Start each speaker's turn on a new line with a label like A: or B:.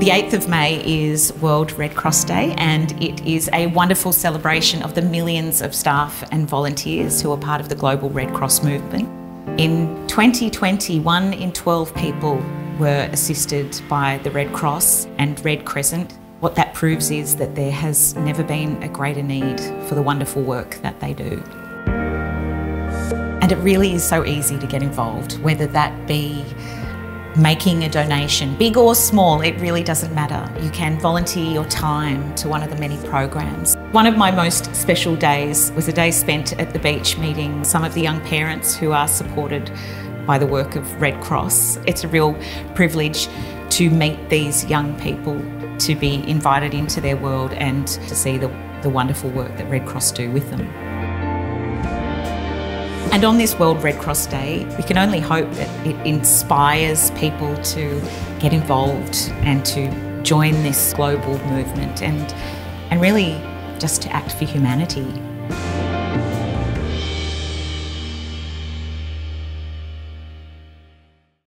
A: The 8th of May is World Red Cross Day, and it is a wonderful celebration of the millions of staff and volunteers who are part of the global Red Cross movement. In 2020, 1 in 12 people were assisted by the Red Cross and Red Crescent. What that proves is that there has never been a greater need for the wonderful work that they do. And it really is so easy to get involved, whether that be making a donation, big or small, it really doesn't matter. You can volunteer your time to one of the many programs. One of my most special days was a day spent at the beach meeting some of the young parents who are supported by the work of Red Cross. It's a real privilege to meet these young people, to be invited into their world and to see the wonderful work that Red Cross do with them. And on this World Red Cross Day, we can only hope that it inspires people to get involved and to join this global movement and really just to act for humanity.